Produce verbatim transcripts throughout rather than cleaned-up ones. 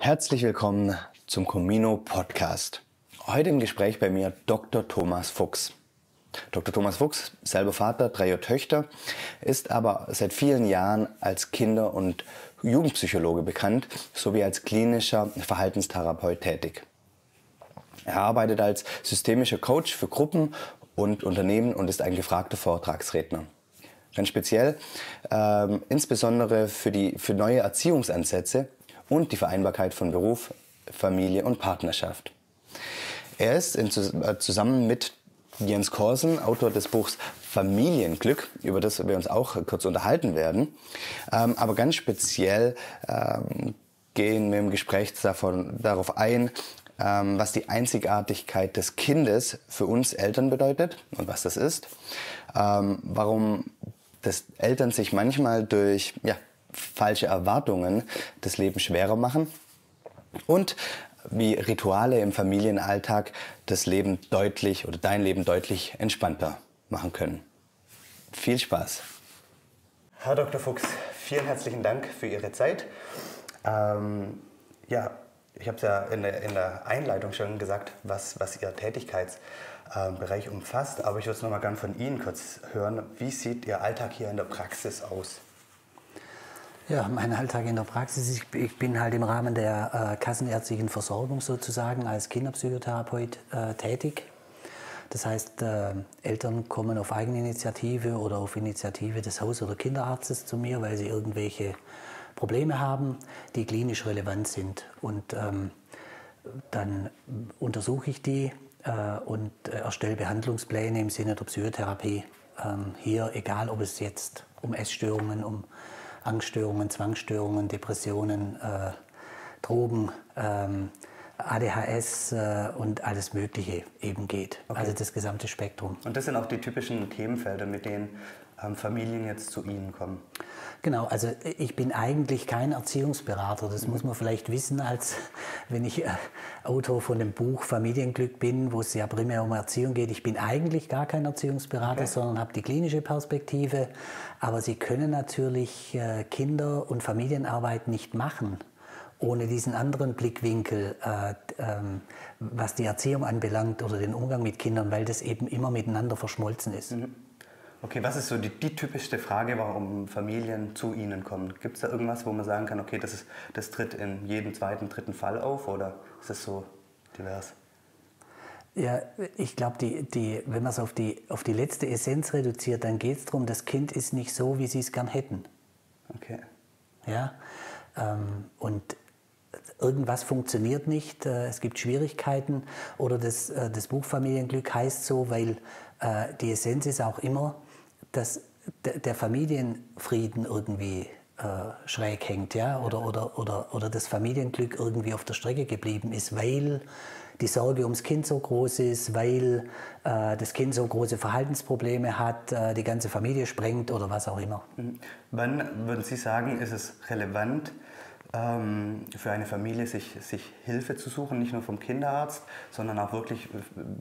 Herzlich willkommen zum Comino Podcast. Heute im Gespräch bei mir Doktor Thomas Fuchs. Doktor Thomas Fuchs, selber Vater, dreier Töchter, ist aber seit vielen Jahren als Kinder- und Jugendpsychologe bekannt, sowie als klinischer Verhaltenstherapeut tätig. Er arbeitet als systemischer Coach für Gruppen und Unternehmen und ist ein gefragter Vortragsredner. Ganz speziell, ähm, insbesondere für, die, für neue Erziehungsansätze und die Vereinbarkeit von Beruf, Familie und Partnerschaft. Er ist in, zusammen mit Jens Korsen, Autor des Buchs Familienglück, über das wir uns auch kurz unterhalten werden. Ähm, aber ganz speziell ähm, gehen wir im Gespräch davon, darauf ein, ähm, was die Einzigartigkeit des Kindes für uns Eltern bedeutet und was das ist. Ähm, warum das Eltern sich manchmal durch ja, falsche Erwartungen das Leben schwerer machen und wie Rituale im Familienalltag das Leben deutlich oder dein Leben deutlich entspannter machen können. Viel Spaß! Herr Doktor Fuchs, vielen herzlichen Dank für Ihre Zeit. Ähm, ja, ich habe es ja in der, in der Einleitung schon gesagt, was, was Ihr Tätigkeitsbereich umfasst, aber ich würde es noch mal gern von Ihnen kurz hören. Wie sieht Ihr Alltag hier in der Praxis aus? Ja, mein Alltag in der Praxis, ich, ich bin halt im Rahmen der äh, kassenärztlichen Versorgung sozusagen als Kinderpsychotherapeut äh, tätig. Das heißt, äh, Eltern kommen auf Eigeninitiative oder auf Initiative des Haus- oder Kinderarztes zu mir, weil sie irgendwelche Probleme haben, die klinisch relevant sind. Und ähm, dann untersuche ich die äh, und erstelle Behandlungspläne im Sinne der Psychotherapie. Ähm, hier, egal ob es jetzt um Essstörungen, um Angststörungen, Zwangsstörungen, Depressionen, äh, Drogen, ähm, A D H S äh, und alles Mögliche eben geht. Okay. Also das gesamte Spektrum. Und das sind auch die typischen Themenfelder, mit denen ähm, Familien jetzt zu Ihnen kommen? Genau, also ich bin eigentlich kein Erziehungsberater, das mhm. muss man vielleicht wissen, als wenn ich äh, Autor von dem Buch Familienglück bin, wo es ja primär um Erziehung geht. Ich bin eigentlich gar kein Erziehungsberater, okay. sondern habe die klinische Perspektive. Aber Sie können natürlich äh, Kinder- und Familienarbeit nicht machen, ohne diesen anderen Blickwinkel, äh, ähm, was die Erziehung anbelangt oder den Umgang mit Kindern, weil das eben immer miteinander verschmolzen ist. Mhm. Okay, was ist so die, die typischste Frage, warum Familien zu Ihnen kommen? Gibt es da irgendwas, wo man sagen kann, okay, das, ist, das tritt in jedem zweiten, dritten Fall auf oder ist das so divers? Ja, ich glaube, die, die, wenn man es auf die, auf die letzte Essenz reduziert, dann geht es darum, das Kind ist nicht so, wie Sie es gern hätten. Okay. Ja, ähm, und irgendwas funktioniert nicht, äh, es gibt Schwierigkeiten oder das, äh, das Buch Familienglück heißt so, weil äh, die Essenz ist auch immer, dass d- der Familienfrieden irgendwie äh, schräg hängt, ja, oder, oder, oder, oder das Familienglück irgendwie auf der Strecke geblieben ist, weil die Sorge ums Kind so groß ist, weil äh, das Kind so große Verhaltensprobleme hat, äh, die ganze Familie sprengt oder was auch immer. Wann würden Sie sagen, ist es relevant, ähm, für eine Familie sich, sich Hilfe zu suchen, nicht nur vom Kinderarzt, sondern auch wirklich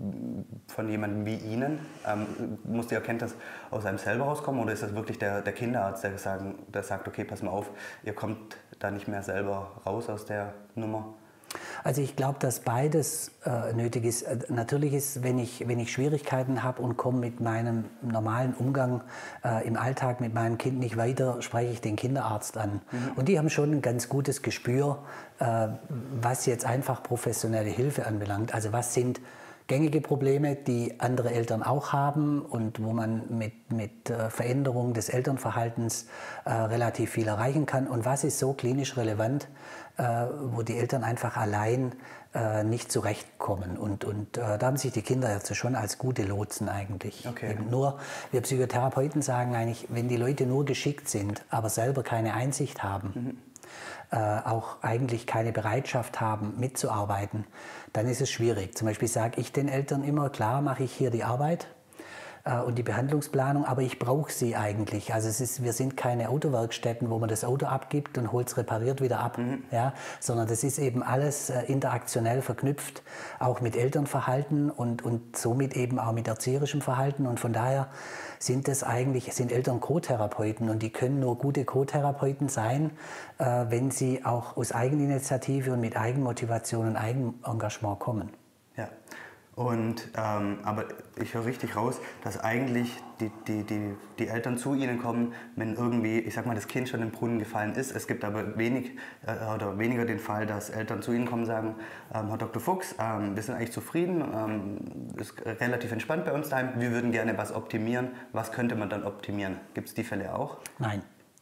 von jemandem wie Ihnen? Ähm, muss die Erkenntnis aus einem selber rauskommen oder ist das wirklich der, der Kinderarzt, der, sagen, der sagt, okay, pass mal auf, ihr kommt da nicht mehr selber raus aus der Nummer? Also ich glaube, dass beides äh, nötig ist. Äh, natürlich ist, wenn ich, wenn ich Schwierigkeiten habe und komme mit meinem normalen Umgang äh, im Alltag mit meinem Kind nicht weiter, spreche ich den Kinderarzt an. Mhm. Und die haben schon ein ganz gutes Gespür, äh, was jetzt einfach professionelle Hilfe anbelangt. Also was sind gängige Probleme, die andere Eltern auch haben und wo man mit, mit äh, Veränderung des Elternverhaltens äh, relativ viel erreichen kann. Und was ist so klinisch relevant, äh, wo die Eltern einfach allein äh, nicht zurechtkommen. Und, und äh, da haben sich die Kinderärzte schon als gute Lotsen eigentlich. Okay. Eben nur, wir Psychotherapeuten sagen eigentlich, wenn die Leute nur geschickt sind, aber selber keine Einsicht haben, mhm. Äh, auch eigentlich keine Bereitschaft haben, mitzuarbeiten, dann ist es schwierig. Zum Beispiel sage ich den Eltern immer, klar mache ich hier die Arbeit, äh, und die Behandlungsplanung, aber ich brauche sie eigentlich. Also es ist, wir sind keine Autowerkstätten, wo man das Auto abgibt und holt es repariert wieder ab, mhm. ja, sondern das ist eben alles äh, interaktionell verknüpft, auch mit Elternverhalten und, und somit eben auch mit erzieherischem Verhalten. Und von daher sind das eigentlich, sind Eltern Co-Therapeuten und die können nur gute Co-Therapeuten sein, äh, wenn sie auch aus Eigeninitiative und mit Eigenmotivation und Eigenengagement kommen. Ja, und, ähm, aber ich höre richtig raus, dass eigentlich die, die, die, die Eltern zu Ihnen kommen, wenn irgendwie, ich sag mal, das Kind schon im Brunnen gefallen ist. Es gibt aber wenig äh, oder weniger den Fall, dass Eltern zu Ihnen kommen und sagen, ähm, Herr Doktor Fuchs, ähm, wir sind eigentlich zufrieden, ähm, ist relativ entspannt bei uns daheim, wir würden gerne was optimieren. Was könnte man dann optimieren? Gibt es die Fälle auch? Nein.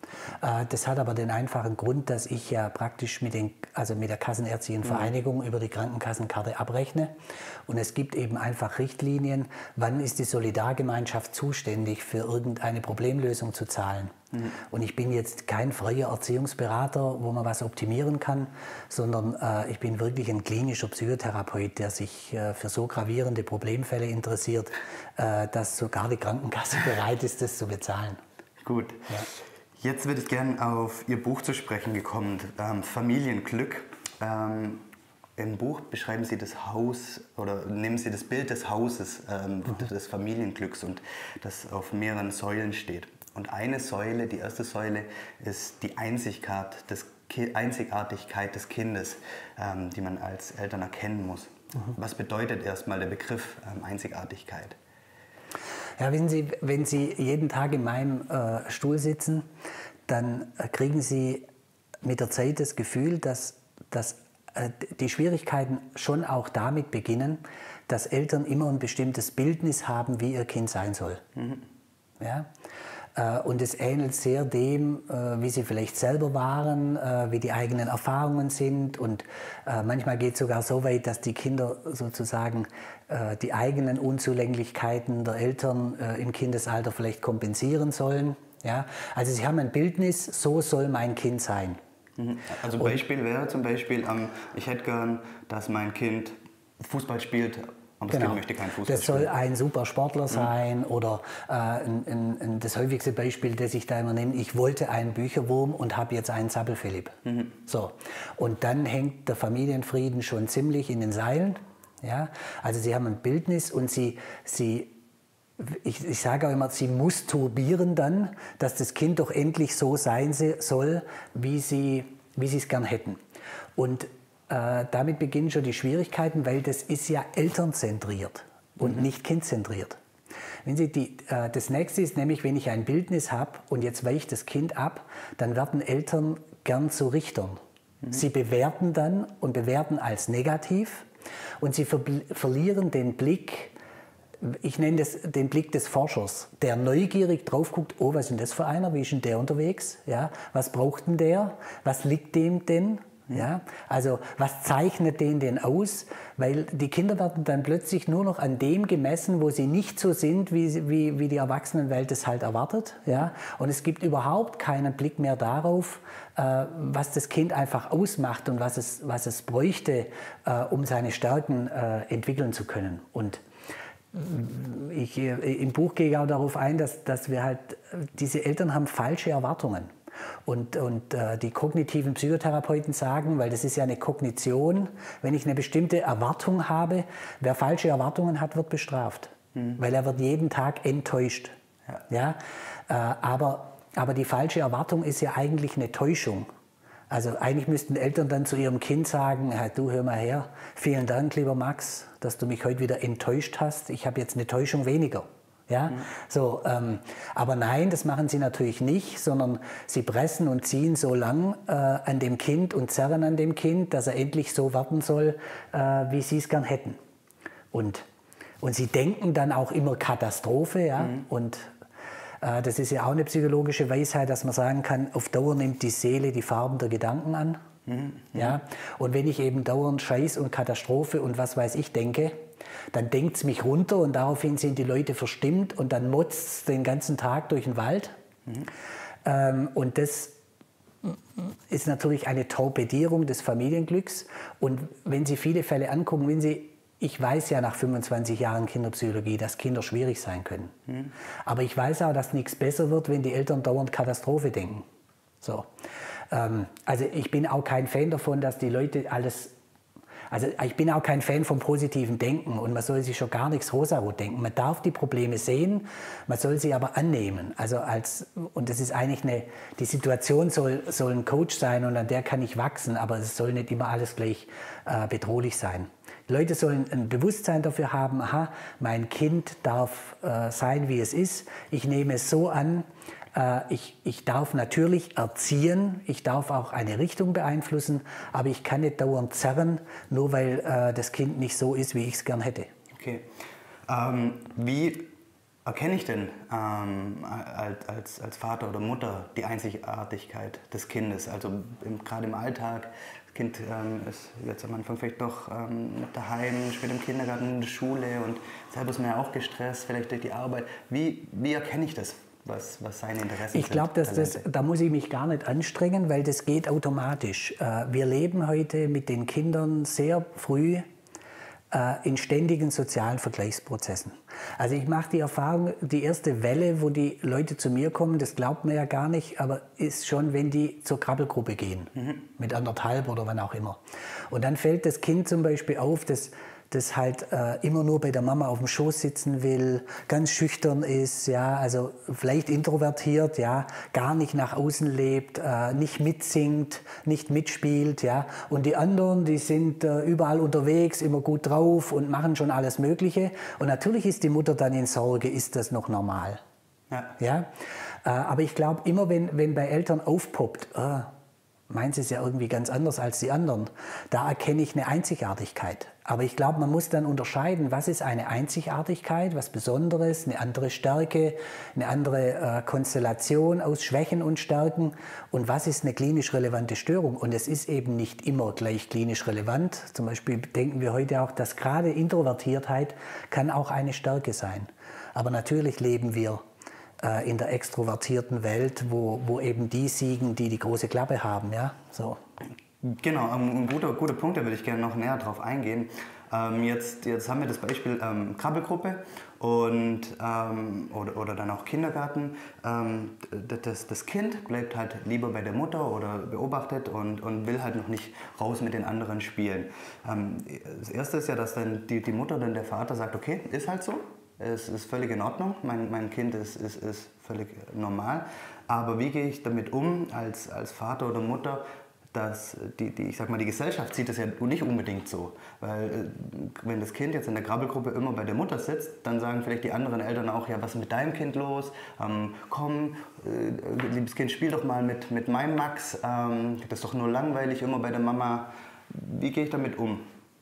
Das hat aber den einfachen Grund, dass ich ja praktisch mit, den, also mit der Kassenärztlichen Vereinigung über die Krankenkassenkarte abrechne. Und es gibt eben einfach Richtlinien, wann ist die Solidargemeinschaft zuständig, für irgendeine Problemlösung zu zahlen. Mhm. Und ich bin jetzt kein freier Erziehungsberater, wo man was optimieren kann, sondern äh, ich bin wirklich ein klinischer Psychotherapeut, der sich äh, für so gravierende Problemfälle interessiert, äh, dass sogar die Krankenkasse bereit ist, das zu bezahlen. Gut. Ja. Jetzt würde ich gerne auf Ihr Buch zu sprechen gekommen, ähm, Familienglück. Ähm, Im Buch beschreiben Sie das Haus oder nehmen Sie das Bild des Hauses, ähm, mhm. des Familienglücks, und das auf mehreren Säulen steht. Und eine Säule, die erste Säule, ist die Einzigkeit des, Einzigartigkeit des Kindes, ähm, die man als Eltern erkennen muss. Mhm. Was bedeutet erstmal der Begriff ähm, Einzigartigkeit? Ja, wissen Sie, wenn Sie jeden Tag in meinem äh, Stuhl sitzen, dann äh, kriegen Sie mit der Zeit das Gefühl, dass, dass äh, die Schwierigkeiten schon auch damit beginnen, dass Eltern immer ein bestimmtes Bildnis haben, wie ihr Kind sein soll. Mhm. Ja? Äh, und es ähnelt sehr dem, äh, wie sie vielleicht selber waren, äh, wie die eigenen Erfahrungen sind. Und äh, manchmal geht es sogar so weit, dass die Kinder sozusagen äh, die eigenen Unzulänglichkeiten der Eltern äh, im Kindesalter vielleicht kompensieren sollen. Ja? Also sie haben ein Bildnis, so soll mein Kind sein. Also ein Beispiel wäre zum Beispiel, ähm, ich hätte gern, dass mein Kind Fußball spielt, aber das genau. Kind möchte keinen Fußball Das soll spielen. ein super Sportler sein. Mhm. Oder äh, ein, ein, ein, das häufigste Beispiel, das ich da immer nehme, ich wollte einen Bücherwurm und habe jetzt einen Zappel-Philipp. Mhm. So. Und dann hängt der Familienfrieden schon ziemlich in den Seilen. Ja? Also sie haben ein Bildnis und sie, sie ich, ich sage auch immer, sie masturbieren dann, dass das Kind doch endlich so sein soll, wie sie, wie sie es gern hätten. Und Äh, damit beginnen schon die Schwierigkeiten, weil das ist ja elternzentriert und mhm. nicht kindzentriert. Wenn Sie die, äh, das nächste ist nämlich, wenn ich ein Bildnis habe und jetzt weicht das Kind ab, dann werden Eltern gern zu Richtern. Mhm. Sie bewerten dann und bewerten als negativ und sie ver verlieren den Blick, ich nenne das den Blick des Forschers, der neugierig drauf guckt, oh, was ist denn das für einer, wie ist denn der unterwegs, ja? Was braucht denn der, was liegt dem denn? Ja, also was zeichnet den denn aus? Weil die Kinder werden dann plötzlich nur noch an dem gemessen, wo sie nicht so sind, wie, wie, wie die Erwachsenenwelt es halt erwartet. Ja? Und es gibt überhaupt keinen Blick mehr darauf, äh, was das Kind einfach ausmacht und was es, was es bräuchte, äh, um seine Stärken äh, entwickeln zu können. Und ich, im Buch gehe ich auch darauf ein, dass, dass wir halt, diese Eltern haben falsche Erwartungen. Und, und äh, die kognitiven Psychotherapeuten sagen, weil das ist ja eine Kognition, wenn ich eine bestimmte Erwartung habe, wer falsche Erwartungen hat, wird bestraft. Mhm. Weil er wird jeden Tag enttäuscht. Ja. Ja? Äh, aber, aber die falsche Erwartung ist ja eigentlich eine Täuschung. Also eigentlich müssten Eltern dann zu ihrem Kind sagen, hey, du hör mal her, vielen Dank, lieber Max, dass du mich heute wieder enttäuscht hast. Ich habe jetzt eine Täuschung weniger. Ja, mhm. so, ähm, aber nein, das machen sie natürlich nicht, sondern sie pressen und ziehen so lang äh, an dem Kind und zerren an dem Kind, dass er endlich so werden soll, äh, wie sie es gern hätten. Und, und sie denken dann auch immer Katastrophe, ja, mhm. und äh, das ist ja auch eine psychologische Weisheit, dass man sagen kann, auf Dauer nimmt die Seele die Farben der Gedanken an. Mhm. Ja, und wenn ich eben dauernd Scheiß und Katastrophe und was weiß ich denke, dann denkt es mich runter und daraufhin sind die Leute verstimmt und dann motzt es den ganzen Tag durch den Wald. Mhm. Ähm, und das ist natürlich eine Torpedierung des Familienglücks. Und wenn Sie viele Fälle angucken, wenn Sie, ich weiß ja nach fünfundzwanzig Jahren Kinderpsychologie, dass Kinder schwierig sein können. Mhm. Aber ich weiß auch, dass nichts besser wird, wenn die Eltern dauernd Katastrophe denken. So. Ähm, also ich bin auch kein Fan davon, dass die Leute alles... Also ich bin auch kein Fan vom positiven Denken und man soll sich schon gar nichts rosarot denken. Man darf die Probleme sehen, man soll sie aber annehmen. Also als, und das ist eigentlich eine, die Situation soll, soll ein Coach sein und an der kann ich wachsen, aber es soll nicht immer alles gleich äh, bedrohlich sein. Die Leute sollen ein Bewusstsein dafür haben, aha, mein Kind darf äh, sein, wie es ist. Ich nehme es so an. Ich, ich darf natürlich erziehen, ich darf auch eine Richtung beeinflussen, aber ich kann nicht dauernd zerren, nur weil äh, das Kind nicht so ist, wie ich es gern hätte. Okay. Ähm, wie erkenne ich denn ähm, als, als, als Vater oder Mutter die Einzigartigkeit des Kindes? Also im, gerade im Alltag, das Kind ähm, ist jetzt am Anfang vielleicht doch ähm, daheim, später im Kindergarten, in der Schule und selber ist man ja auch gestresst, vielleicht durch die Arbeit. Wie, wie erkenne ich das? Was, was seine Interessen ich glaube, dass das, da muss ich mich gar nicht anstrengen, weil das geht automatisch. Wir leben heute mit den Kindern sehr früh in ständigen sozialen Vergleichsprozessen. Also ich mache die Erfahrung, die erste Welle, wo die Leute zu mir kommen, das glaubt man ja gar nicht, aber ist schon, wenn die zur Krabbelgruppe gehen, mhm. mit anderthalb oder wann auch immer. Und dann fällt das Kind zum Beispiel auf, dass das halt äh, immer nur bei der Mama auf dem Schoß sitzen will, ganz schüchtern ist, ja, also vielleicht introvertiert, ja, gar nicht nach außen lebt, äh, nicht mitsingt, nicht mitspielt, ja, und die anderen, die sind äh, überall unterwegs, immer gut drauf und machen schon alles Mögliche und natürlich ist die Mutter dann in Sorge, ist das noch normal? Ja. Ja? Äh, aber ich glaube, immer wenn, wenn bei Eltern aufpoppt, äh, meins ist ja irgendwie ganz anders als die anderen. Da erkenne ich eine Einzigartigkeit. Aber ich glaube, man muss dann unterscheiden, was ist eine Einzigartigkeit, was Besonderes, eine andere Stärke, eine andere äh, Konstellation aus Schwächen und Stärken und was ist eine klinisch relevante Störung. Und es ist eben nicht immer gleich klinisch relevant. Zum Beispiel denken wir heute auch, dass gerade Introvertiertheit kann auch eine Stärke sein. Aber natürlich leben wir in der extrovertierten Welt, wo, wo eben die siegen, die die große Klappe haben. Ja? So. Genau, ein guter, guter Punkt, da würde ich gerne noch näher drauf eingehen. Ähm, jetzt, jetzt haben wir das Beispiel ähm, Krabbelgruppe und, ähm, oder, oder dann auch Kindergarten. Ähm, das, das Kind bleibt halt lieber bei der Mutter oder beobachtet und, und will halt noch nicht raus mit den anderen spielen. Ähm, das Erste ist ja, dass dann die, die Mutter, dann der Vater sagt, okay, ist halt so. Es ist völlig in Ordnung, mein, mein Kind ist, ist, ist völlig normal. Aber wie gehe ich damit um als, als Vater oder Mutter, dass die, die, ich sag mal, die Gesellschaft sieht das ja nicht unbedingt so. Weil wenn das Kind jetzt in der Krabbelgruppe immer bei der Mutter sitzt, dann sagen vielleicht die anderen Eltern auch, ja, was ist mit deinem Kind los? Ähm, komm, äh, liebes Kind, spiel doch mal mit, mit meinem Max. Ähm, das ist doch nur langweilig, immer bei der Mama. Wie gehe ich damit um?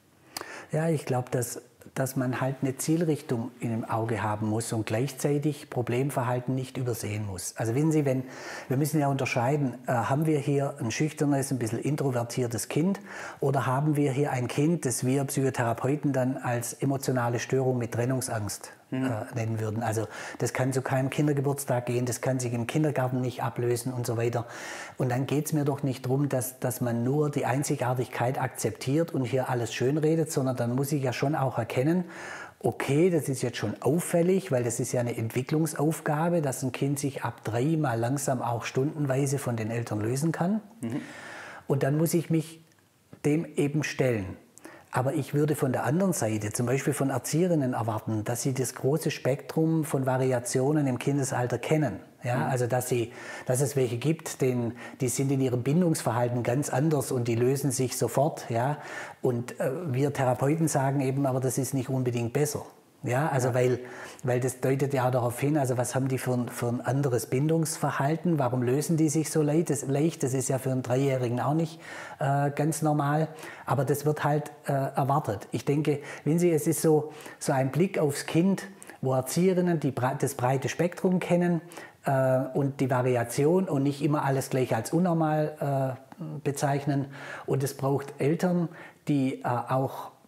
Ja, ich glaube, dass dass man halt eine Zielrichtung im Auge haben muss und gleichzeitig Problemverhalten nicht übersehen muss. Also wissen Sie, wenn, wir müssen ja unterscheiden, äh, haben wir hier ein schüchternes, ein bisschen introvertiertes Kind oder haben wir hier ein Kind, das wir Psychotherapeuten dann als emotionale Störung mit Trennungsangst mhm. äh, nennen würden. Also das kann zu keinem Kindergeburtstag gehen, das kann sich im Kindergarten nicht ablösen und so weiter. Und dann geht es mir doch nicht darum, dass, dass man nur die Einzigartigkeit akzeptiert und hier alles schönredet, sondern dann muss ich ja schon auch erkennen, okay, das ist jetzt schon auffällig, weil das ist ja eine Entwicklungsaufgabe, dass ein Kind sich ab drei mal langsam auch stundenweise von den Eltern lösen kann. Mhm. Und dann muss ich mich dem eben stellen. Aber ich würde von der anderen Seite, zum Beispiel von Erzieherinnen erwarten, dass sie das große Spektrum von Variationen im Kindesalter kennen. Ja, also dass, sie, dass es welche gibt, denen, die sind in ihrem Bindungsverhalten ganz anders und die lösen sich sofort. Ja? Und äh, wir Therapeuten sagen eben, aber das ist nicht unbedingt besser. Ja, also ja. Weil, weil das deutet ja auch darauf hin, also was haben die für ein, für ein anderes Bindungsverhalten, warum lösen die sich so leicht? Das, leicht, das ist ja für einen Dreijährigen auch nicht äh, ganz normal, aber das wird halt äh, erwartet. Ich denke, wenn Sie, es ist so, so ein Blick aufs Kind, wo Erzieherinnen die, das breite Spektrum kennen äh, und die Variation und nicht immer alles gleich als unnormal äh, bezeichnen. Und es braucht Eltern, die äh, auch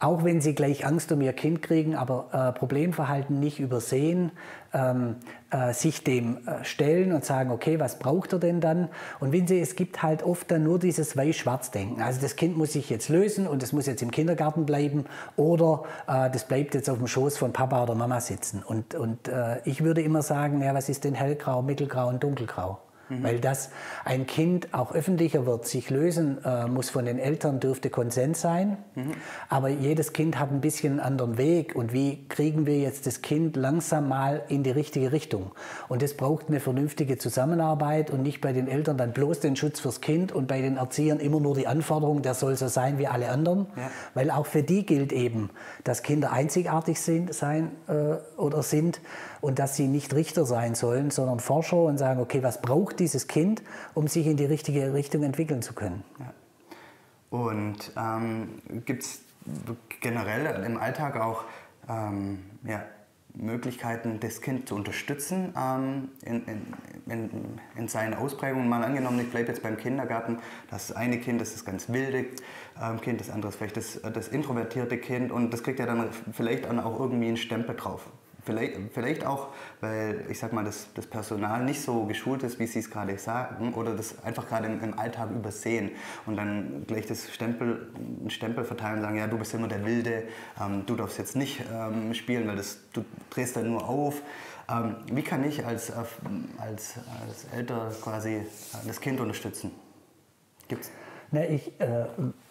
auch wenn sie gleich Angst um ihr Kind kriegen, aber äh, Problemverhalten nicht übersehen, ähm, äh, sich dem äh, stellen und sagen, okay, was braucht er denn dann? Und wenn sie, es gibt halt oft dann nur dieses Weiß-Schwarz-Denken. Also das Kind muss sich jetzt lösen und es muss jetzt im Kindergarten bleiben oder äh, das bleibt jetzt auf dem Schoß von Papa oder Mama sitzen. Und, und äh, ich würde immer sagen, ja, was ist denn hellgrau, mittelgrau und dunkelgrau? Mhm. Weil das ein Kind auch öffentlicher wird, sich lösen äh, muss von den Eltern, dürfte Konsens sein. Mhm. Aber jedes Kind hat ein bisschen einen anderen Weg. Und wie kriegen wir jetzt das Kind langsam mal in die richtige Richtung? Und das braucht eine vernünftige Zusammenarbeit und nicht bei den Eltern dann bloß den Schutz fürs Kind und bei den Erziehern immer nur die Anforderung, der soll so sein wie alle anderen. Ja. Weil auch für die gilt eben, dass Kinder einzigartig sind, sein äh, oder sind und dass sie nicht Richter sein sollen, sondern Forscher und sagen, okay, was braucht dieses Kind, um sich in die richtige Richtung entwickeln zu können. Ja. Und ähm, gibt es generell im Alltag auch ähm, ja, Möglichkeiten, das Kind zu unterstützen ähm, in, in, in, in seiner Ausprägung? Mal angenommen, ich bleibe jetzt beim Kindergarten, das eine Kind, das ist ganz wilde ähm, Kind, das andere ist vielleicht das, das introvertierte Kind und das kriegt ja dann vielleicht dann auch irgendwie einen Stempel drauf. Vielleicht, vielleicht auch, weil ich sag mal, das, das Personal nicht so geschult ist, wie Sie es gerade sagen, oder das einfach gerade im, im Alltag übersehen und dann gleich das Stempel, einen Stempel verteilen und sagen, ja, du bist immer der Wilde, ähm, du darfst jetzt nicht ähm, spielen, weil das, du drehst dann nur auf. Ähm, wie kann ich als, äh, als, als Eltern quasi äh, das Kind unterstützen? Gibt's? Na, ich, äh,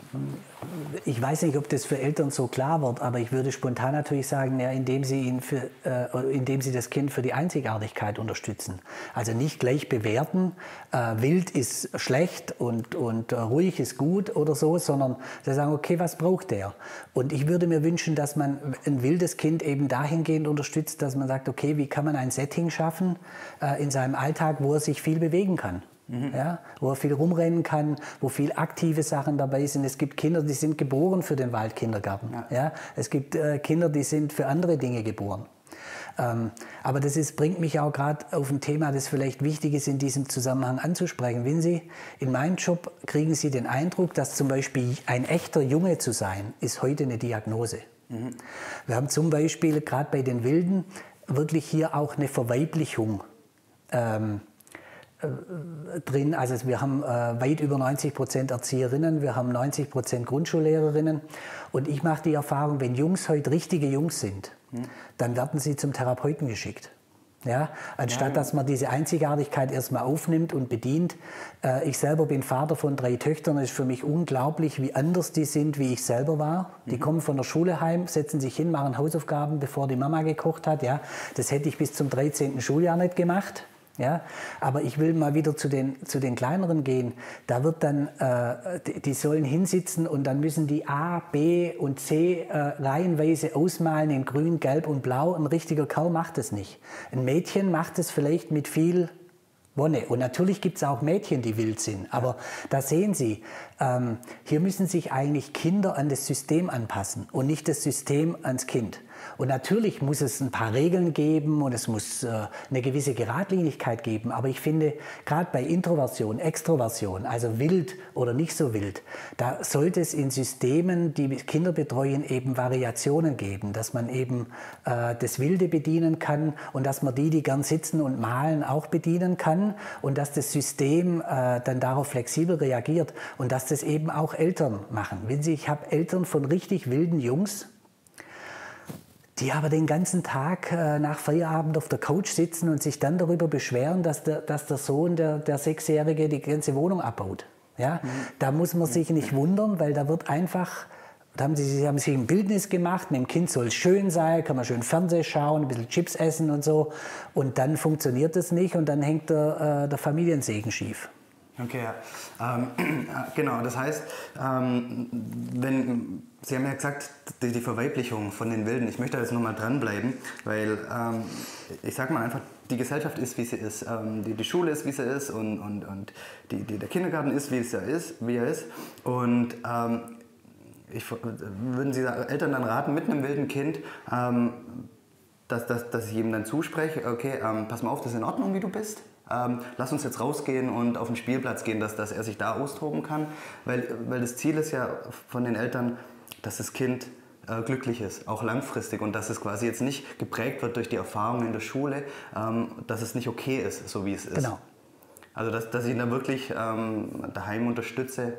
ich weiß nicht, ob das für Eltern so klar wird, aber ich würde spontan natürlich sagen, ja, indem, sie ihn für, äh, indem sie das Kind für die Einzigartigkeit unterstützen. Also nicht gleich bewerten, äh, wild ist schlecht und, und äh, ruhig ist gut oder so, sondern sie sagen, okay, was braucht der? Und ich würde mir wünschen, dass man ein wildes Kind eben dahingehend unterstützt, dass man sagt, okay, wie kann man ein Setting schaffen äh, in seinem Alltag, wo er sich viel bewegen kann. Mhm. Ja, wo er viel rumrennen kann, wo viel aktive Sachen dabei sind. Es gibt Kinder, die sind geboren für den Waldkindergarten. Ja. Ja, es gibt äh, Kinder, die sind für andere Dinge geboren. Ähm, aber das ist, bringt mich auch gerade auf ein Thema, das vielleicht wichtig ist, in diesem Zusammenhang anzusprechen. Wenn Sie in meinem Job kriegen Sie den Eindruck, dass zum Beispiel ein echter Junge zu sein, ist heute eine Diagnose. Mhm. Wir haben zum Beispiel gerade bei den Wilden wirklich hier auch eine Verweiblichung ähm, drin. Also wir haben äh, weit über neunzig Prozent Erzieherinnen, wir haben neunzig Prozent Grundschullehrerinnen und ich mache die Erfahrung, wenn Jungs heute richtige Jungs sind, hm. dann werden sie zum Therapeuten geschickt. Ja, anstatt ja. dass man diese Einzigartigkeit erstmal aufnimmt und bedient. Äh, ich selber bin Vater von drei Töchtern. Es ist für mich unglaublich, wie anders die sind, wie ich selber war. Die mhm. kommen von der Schule heim, setzen sich hin, machen Hausaufgaben, bevor die Mama gekocht hat. Ja, das hätte ich bis zum dreizehnten Schuljahr nicht gemacht. Ja, aber ich will mal wieder zu den, zu den kleineren gehen. Da wird dann, äh, die, die sollen hinsitzen und dann müssen die A, B und C äh, reihenweise ausmalen in grün, gelb und blau. Ein richtiger Kerl macht das nicht. Ein Mädchen macht es vielleicht mit viel Wonne. Und natürlich gibt es auch Mädchen, die wild sind. Aber da sehen Sie, ähm, hier müssen sich eigentlich Kinder an das System anpassen und nicht das System ans Kind. Und natürlich muss es ein paar Regeln geben und es muss äh, eine gewisse Geradlinigkeit geben. Aber ich finde, gerade bei Introversion, Extroversion, also wild oder nicht so wild, da sollte es in Systemen, die Kinder betreuen, eben Variationen geben. Dass man eben äh, das Wilde bedienen kann und dass man die, die gern sitzen und malen, auch bedienen kann. Und dass das System äh, dann darauf flexibel reagiert und dass das eben auch Eltern machen. Wenn Sie, ich habe Eltern von richtig wilden Jungs, die aber den ganzen Tag äh, nach Feierabend auf der Couch sitzen und sich dann darüber beschweren, dass der, dass der Sohn, der, der Sechsjährige, die ganze Wohnung abbaut. Ja? Mhm. Da muss man sich nicht wundern, weil da wird einfach, da haben sie, sie haben sich ein Bildnis gemacht, mit dem Kind soll es schön sein, kann man schön Fernsehen schauen, ein bisschen Chips essen und so. Und dann funktioniert das nicht und dann hängt der, äh, der Familiensegen schief. Okay, ja. Ähm, genau, das heißt, ähm, wenn, Sie haben ja gesagt, die, die Verweiblichung von den Wilden, ich möchte jetzt nochmal dranbleiben, weil ähm, ich sag mal einfach, die Gesellschaft ist, wie sie ist, ähm, die, die Schule ist, wie sie ist und, und, und die, die, der Kindergarten ist, wie, es ja ist, wie er ist. Und ähm, ich, würden Sie Eltern dann raten, mit einem wilden Kind, ähm, dass, dass, dass ich ihm dann zuspreche, okay, ähm, pass mal auf, das ist in Ordnung, wie du bist? Ähm, lass uns jetzt rausgehen und auf den Spielplatz gehen, dass, dass er sich da austoben kann, weil, weil das Ziel ist ja von den Eltern, dass das Kind äh, glücklich ist, auch langfristig und dass es quasi jetzt nicht geprägt wird durch die Erfahrungen in der Schule, ähm, dass es nicht okay ist, so wie es ist. Genau. Also dass, dass ich ihn da wirklich ähm, daheim unterstütze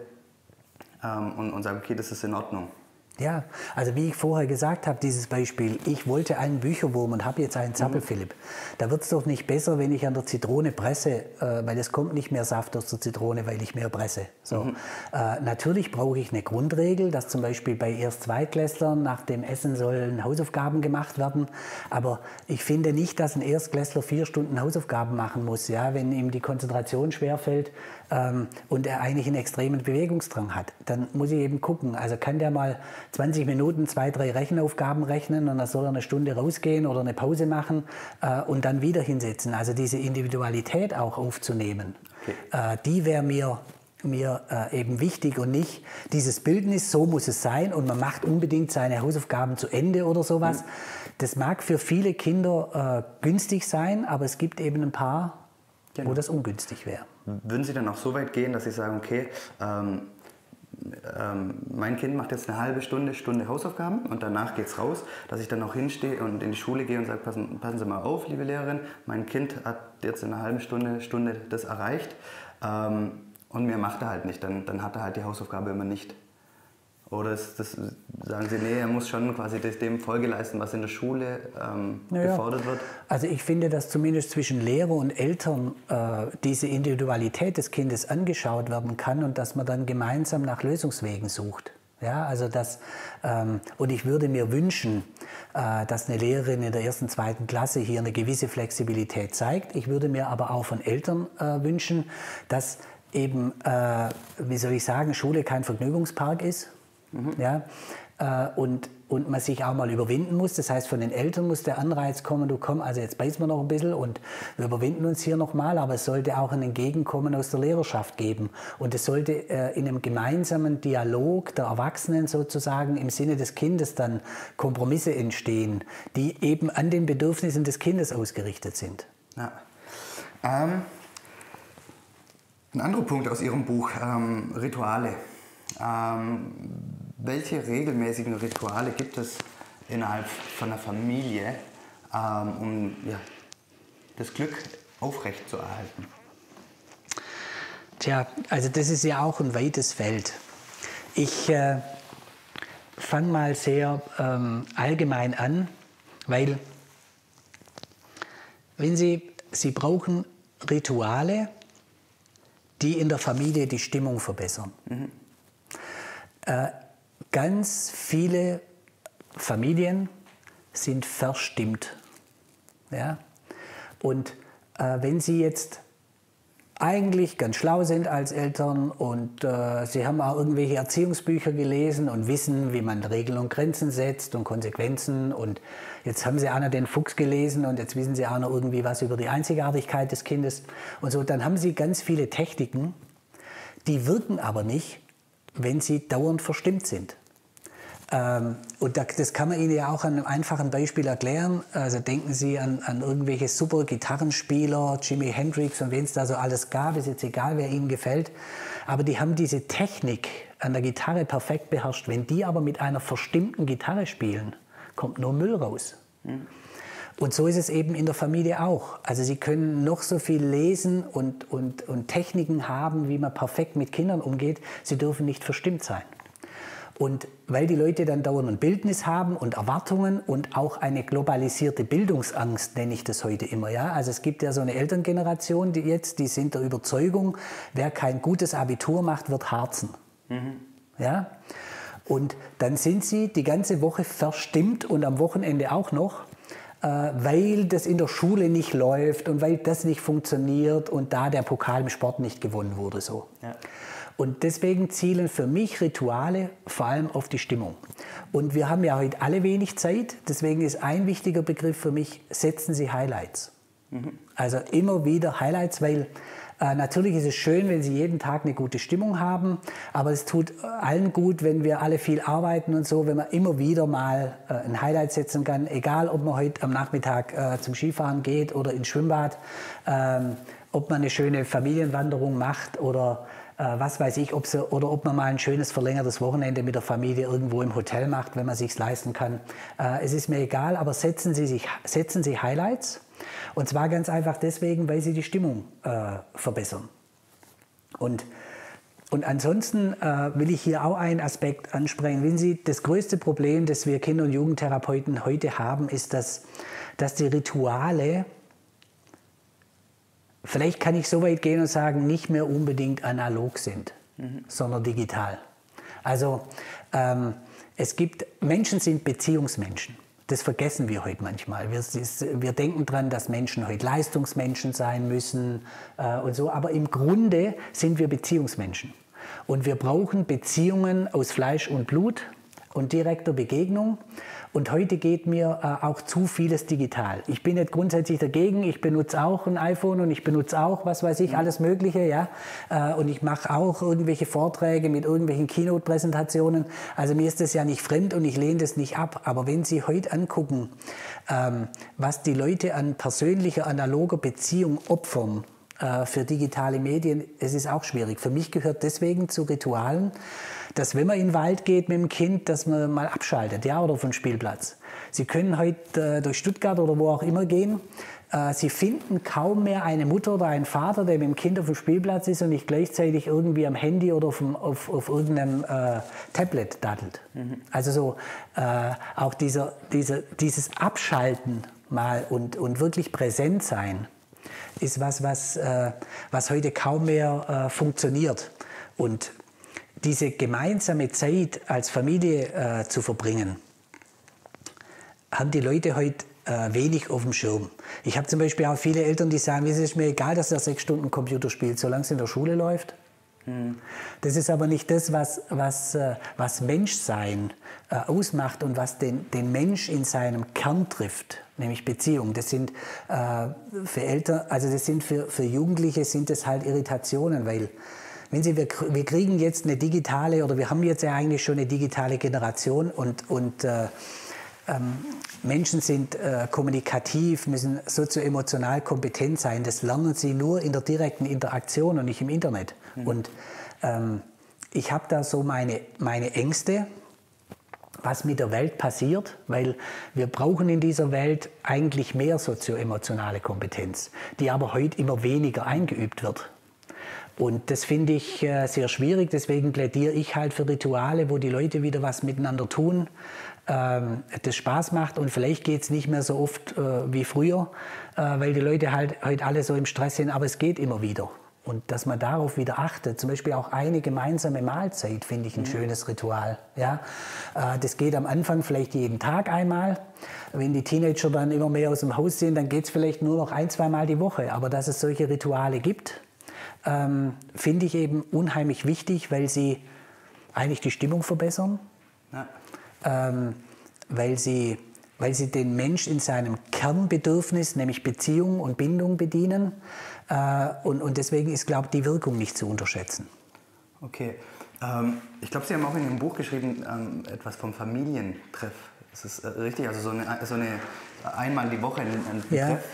ähm, und, und sage, okay, das ist in Ordnung. Ja, also wie ich vorher gesagt habe, dieses Beispiel, ich wollte einen Bücherwurm und habe jetzt einen Zappelphilipp. Mhm. Da wird es doch nicht besser, wenn ich an der Zitrone presse, äh, weil es kommt nicht mehr Saft aus der Zitrone, weil ich mehr presse. So. Mhm. Äh, natürlich brauche ich eine Grundregel, dass zum Beispiel bei Erst-Zweitklässlern nach dem Essen sollen Hausaufgaben gemacht werden. Aber ich finde nicht, dass ein Erstklässler vier Stunden Hausaufgaben machen muss, ja, wenn ihm die Konzentration schwerfällt ähm, und er eigentlich einen extremen Bewegungsdrang hat. Dann muss ich eben gucken, also kann der mal zwanzig Minuten zwei, drei Rechenaufgaben rechnen und dann soll er eine Stunde rausgehen oder eine Pause machen äh, und dann wieder hinsetzen. Also diese Individualität auch aufzunehmen, okay. äh, die wäre mir, mir äh, eben wichtig und nicht dieses Bildnis, so muss es sein und man macht unbedingt seine Hausaufgaben zu Ende oder sowas. Mhm. Das mag für viele Kinder äh, günstig sein, aber es gibt eben ein paar, genau. wo das ungünstig wäre. Würden Sie dann auch so weit gehen, dass Sie sagen, okay, ähm Ähm, mein Kind macht jetzt eine halbe Stunde, Stunde Hausaufgaben und danach geht's raus, dass ich dann auch hinstehe und in die Schule gehe und sage, passen, passen Sie mal auf, liebe Lehrerin, mein Kind hat jetzt in einer halben Stunde, Stunde das erreicht ähm, und mehr macht er halt nicht, dann, dann hat er halt die Hausaufgabe immer nicht. Oder ist das, sagen Sie, nee, er muss schon quasi dem Folge leisten, was in der Schule ähm, naja. gefordert wird? Also ich finde, dass zumindest zwischen Lehrer und Eltern äh, diese Individualität des Kindes angeschaut werden kann und dass man dann gemeinsam nach Lösungswegen sucht. Ja, also das, ähm, und ich würde mir wünschen, äh, dass eine Lehrerin in der ersten, zweiten Klasse hier eine gewisse Flexibilität zeigt. Ich würde mir aber auch von Eltern äh, wünschen, dass eben, äh, wie soll ich sagen, Schule kein Vergnügungspark ist. Mhm. Ja, äh, und, und man sich auch mal überwinden muss. Das heißt, von den Eltern muss der Anreiz kommen, du komm, also jetzt beißen wir noch ein bisschen und wir überwinden uns hier nochmal, aber es sollte auch ein Entgegenkommen aus der Lehrerschaft geben. Und es sollte äh, in einem gemeinsamen Dialog der Erwachsenen sozusagen im Sinne des Kindes dann Kompromisse entstehen, die eben an den Bedürfnissen des Kindes ausgerichtet sind. Ja. Ähm, ein anderer Punkt aus Ihrem Buch, ähm, Rituale. Ähm, welche regelmäßigen Rituale gibt es innerhalb von einer Familie, ähm, um ja, das Glück aufrechtzuerhalten? Tja, also das ist ja auch ein weites Feld. Ich äh, fange mal sehr ähm, allgemein an, weil wenn Sie, Sie brauchen Rituale, die in der Familie die Stimmung verbessern. Mhm. Äh, ganz viele Familien sind verstimmt. Ja? Und äh, wenn Sie jetzt eigentlich ganz schlau sind als Eltern und äh, Sie haben auch irgendwelche Erziehungsbücher gelesen und wissen, wie man Regeln und Grenzen setzt und Konsequenzen und jetzt haben Sie auch noch den Fuchs gelesen und jetzt wissen Sie auch noch irgendwie was über die Einzigartigkeit des Kindes und so, dann haben Sie ganz viele Techniken, die wirken aber nicht, wenn sie dauernd verstimmt sind. Ähm, und das kann man Ihnen ja auch an einem einfachen Beispiel erklären. Also denken Sie an, an irgendwelche super Gitarrenspieler, Jimi Hendrix und wen es da so alles gab, ist jetzt egal, wer Ihnen gefällt. Aber die haben diese Technik an der Gitarre perfekt beherrscht. Wenn die aber mit einer verstimmten Gitarre spielen, kommt nur Müll raus. Mhm. Und so ist es eben in der Familie auch. Also Sie können noch so viel lesen und, und, und Techniken haben, wie man perfekt mit Kindern umgeht. Sie dürfen nicht verstimmt sein. Und weil die Leute dann dauernd ein Bildnis haben und Erwartungen und auch eine globalisierte Bildungsangst, nenne ich das heute immer. Ja? Also es gibt ja so eine Elterngeneration, die jetzt, die sind der Überzeugung, wer kein gutes Abitur macht, wird harzen. Mhm. Ja? Und dann sind sie die ganze Woche verstimmt und am Wochenende auch noch, weil das in der Schule nicht läuft und weil das nicht funktioniert und da der Pokal im Sport nicht gewonnen wurde. So. Ja. Und deswegen zielen für mich Rituale vor allem auf die Stimmung. Und wir haben ja heute alle wenig Zeit, deswegen ist ein wichtiger Begriff für mich, setzen Sie Highlights. Mhm. Also immer wieder Highlights, weil äh, natürlich ist es schön, wenn Sie jeden Tag eine gute Stimmung haben, aber es tut allen gut, wenn wir alle viel arbeiten und so, wenn man immer wieder mal äh, ein Highlight setzen kann, egal ob man heute am Nachmittag äh, zum Skifahren geht oder ins Schwimmbad, ähm, ob man eine schöne Familienwanderung macht oder was weiß ich, ob sie, oder ob man mal ein schönes verlängertes Wochenende mit der Familie irgendwo im Hotel macht, wenn man es sich leisten kann. Äh, es ist mir egal, aber setzen Sie, sich, setzen Sie Highlights. Und zwar ganz einfach deswegen, weil sie die Stimmung äh, verbessern. Und, und ansonsten äh, will ich hier auch einen Aspekt ansprechen. Wenn Sie, das größte Problem, das wir Kinder- und Jugendtherapeuten heute haben, ist, dass, dass die Rituale, vielleicht kann ich so weit gehen und sagen, nicht mehr unbedingt analog sind, mhm. sondern digital. Also ähm, es gibt, Menschen sind Beziehungsmenschen. Das vergessen wir heute manchmal. Wir, wir denken daran, dass Menschen heute Leistungsmenschen sein müssen äh, und so. Aber im Grunde sind wir Beziehungsmenschen. Und wir brauchen Beziehungen aus Fleisch und Blut und direkter Begegnung. Und heute geht mir äh, auch zu vieles digital. Ich bin nicht grundsätzlich dagegen. Ich benutze auch ein iPhone und ich benutze auch, was weiß ich, alles Mögliche. Ja? Äh, und ich mache auch irgendwelche Vorträge mit irgendwelchen Keynote-Präsentationen. Also mir ist das ja nicht fremd und ich lehne das nicht ab. Aber wenn Sie heute angucken, ähm, was die Leute an persönlicher, analoger Beziehung opfern äh, für digitale Medien, es ist auch schwierig. Für mich gehört deswegen zu Ritualen, dass wenn man in den Wald geht mit dem Kind, dass man mal abschaltet, ja, oder vom Spielplatz. Sie können heute äh, durch Stuttgart oder wo auch immer gehen. Äh, Sie finden kaum mehr eine Mutter oder einen Vater, der mit dem Kind auf dem Spielplatz ist und nicht gleichzeitig irgendwie am Handy oder auf, dem, auf, auf irgendeinem äh, Tablet daddelt. Mhm. Also so äh, auch dieser, dieser, dieses Abschalten mal und, und wirklich präsent sein ist was, was, äh, was heute kaum mehr äh, funktioniert. Und diese gemeinsame Zeit als Familie äh, zu verbringen, haben die Leute heute äh, wenig auf dem Schirm. Ich habe zum Beispiel auch viele Eltern, die sagen, es ist mir egal, dass er sechs Stunden Computer spielt, solange es in der Schule läuft. Mhm. Das ist aber nicht das, was, was, äh, was Menschsein äh, ausmacht und was den, den Mensch in seinem Kern trifft, nämlich Beziehung. Das sind äh, für Eltern, also das sind für, für Jugendliche sind das halt Irritationen, weil wenn Sie, wir, wir kriegen jetzt eine digitale, oder wir haben jetzt ja eigentlich schon eine digitale Generation und, und äh, ähm, Menschen sind äh, kommunikativ, müssen sozioemotional kompetent sein. Das lernen sie nur in der direkten Interaktion und nicht im Internet. Mhm. Und ähm, ich habe da so meine, meine Ängste, was mit der Welt passiert, weil wir brauchen in dieser Welt eigentlich mehr sozioemotionale Kompetenz, die aber heute immer weniger eingeübt wird. Und das finde ich äh, sehr schwierig, deswegen plädiere ich halt für Rituale, wo die Leute wieder was miteinander tun, ähm, das Spaß macht und vielleicht geht es nicht mehr so oft äh, wie früher, äh, weil die Leute halt heute alle so im Stress sind, aber es geht immer wieder. Und dass man darauf wieder achtet, zum Beispiel auch eine gemeinsame Mahlzeit, finde ich ein mhm. schönes Ritual. Ja? Äh, das geht am Anfang vielleicht jeden Tag einmal. Wenn die Teenager dann immer mehr aus dem Haus sind, dann geht es vielleicht nur noch ein, zweimal die Woche. Aber dass es solche Rituale gibt, Ähm, finde ich eben unheimlich wichtig, weil sie eigentlich die Stimmung verbessern, ja. ähm, weil, sie, weil sie den Mensch in seinem Kernbedürfnis, nämlich Beziehung und Bindung bedienen. Äh, und, und deswegen ist, glaube ich, die Wirkung nicht zu unterschätzen. Okay. Ähm, ich glaube, Sie haben auch in Ihrem Buch geschrieben, ähm, etwas vom Familientreff. Ist das äh, richtig? Also so eine, so eine einmal die Woche ein, ein ja. Treff?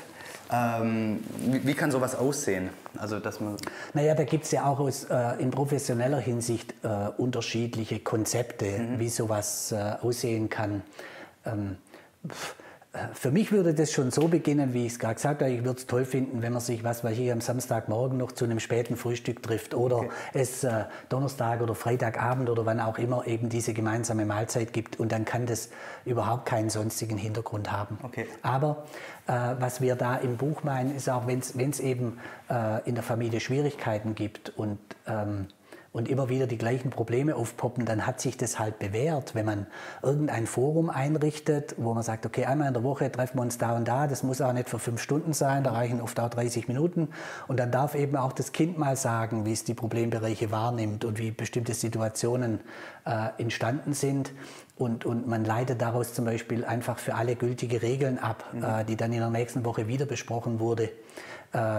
Ähm, wie, wie kann sowas aussehen? Also, dass man naja, da gibt es ja auch aus, äh, in professioneller Hinsicht äh, unterschiedliche Konzepte, mhm. wie sowas äh, aussehen kann. Ähm, pff, für mich würde das schon so beginnen, wie ich es gerade gesagt habe. Ich würde es toll finden, wenn man sich, was weiß ich, am Samstagmorgen noch zu einem späten Frühstück trifft oder okay. es äh, Donnerstag oder Freitagabend oder wann auch immer eben diese gemeinsame Mahlzeit gibt und dann kann das überhaupt keinen sonstigen Hintergrund haben. Okay. Aber äh, was wir da im Buch meinen, ist auch, wenn es eben äh, in der Familie Schwierigkeiten gibt und ähm, und immer wieder die gleichen Probleme aufpoppen, dann hat sich das halt bewährt, wenn man irgendein Forum einrichtet, wo man sagt, okay, einmal in der Woche treffen wir uns da und da, das muss auch nicht für fünf Stunden sein, da reichen oft auch dreißig Minuten und dann darf eben auch das Kind mal sagen, wie es die Problembereiche wahrnimmt und wie bestimmte Situationen äh, entstanden sind und, und man leitet daraus zum Beispiel einfach für alle gültige Regeln ab, mhm. äh, die dann in der nächsten Woche wieder besprochen wurde. Äh,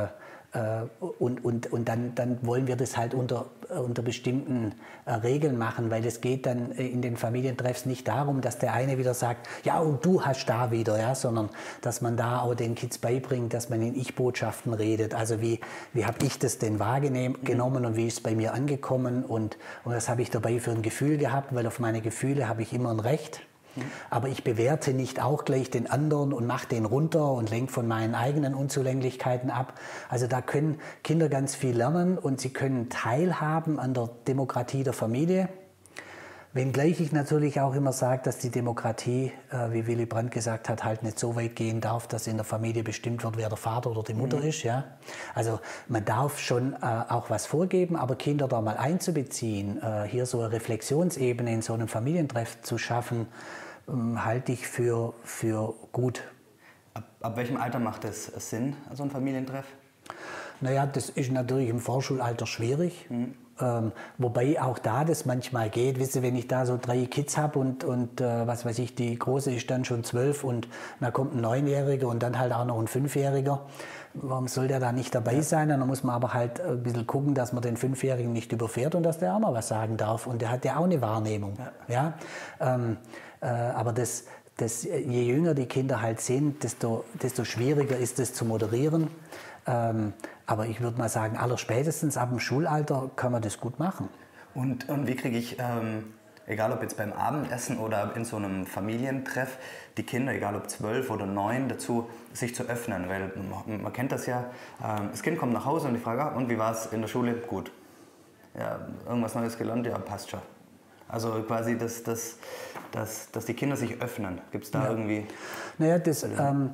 Äh, und und, und dann, dann wollen wir das halt unter, unter bestimmten äh, Regeln machen, weil es geht dann in den Familientreffs nicht darum, dass der eine wieder sagt, ja, und du hast da wieder, ja, sondern dass man da auch den Kids beibringt, dass man in Ich-Botschaften redet. Also wie, wie habe ich das denn wahrgenommen und wie ist es bei mir angekommen und, und was habe ich dabei für ein Gefühl gehabt, weil auf meine Gefühle habe ich immer ein Recht. Aber ich bewerte nicht auch gleich den anderen und mache den runter und lenke von meinen eigenen Unzulänglichkeiten ab. Also da können Kinder ganz viel lernen und sie können teilhaben an der Demokratie der Familie. Wenngleich ich natürlich auch immer sage, dass die Demokratie, äh, wie Willy Brandt gesagt hat, halt nicht so weit gehen darf, dass in der Familie bestimmt wird, wer der Vater oder die Mutter mhm. ist. Ja? Also man darf schon äh, auch was vorgeben, aber Kinder da mal einzubeziehen, äh, hier so eine Reflexionsebene in so einem Familientreff zu schaffen, ähm, halte ich für, für gut. Ab, ab welchem Alter macht es Sinn, so ein Familientreff? Naja, das ist natürlich im Vorschulalter schwierig. Mhm. Ähm, wobei auch da das manchmal geht. Wisst ihr, wenn ich da so drei Kids habe und, und äh, was weiß ich, die Große ist dann schon zwölf und dann kommt ein Neunjähriger und dann halt auch noch ein Fünfjähriger. Warum soll der da nicht dabei ja. sein? Und dann muss man aber halt ein bisschen gucken, dass man den Fünfjährigen nicht überfährt und dass der auch mal was sagen darf. Und der hat ja auch eine Wahrnehmung. Ja. Ja? Ähm, äh, aber das, das, je jünger die Kinder halt sind, desto, desto schwieriger ist es zu moderieren. Ähm, aber ich würde mal sagen, allerspätestens ab dem Schulalter kann man das gut machen. Und, und wie kriege ich, ähm, egal ob jetzt beim Abendessen oder in so einem Familientreff, die Kinder, egal ob zwölf oder neun, dazu, sich zu öffnen? Weil man, man kennt das ja, ähm, das Kind kommt nach Hause und die Frage, und wie war es in der Schule? Gut. Ja, irgendwas Neues gelernt? Ja, passt schon. Also quasi, dass, dass, dass, dass die Kinder sich öffnen. Gibt es da ja. irgendwie... Naja, das... Ähm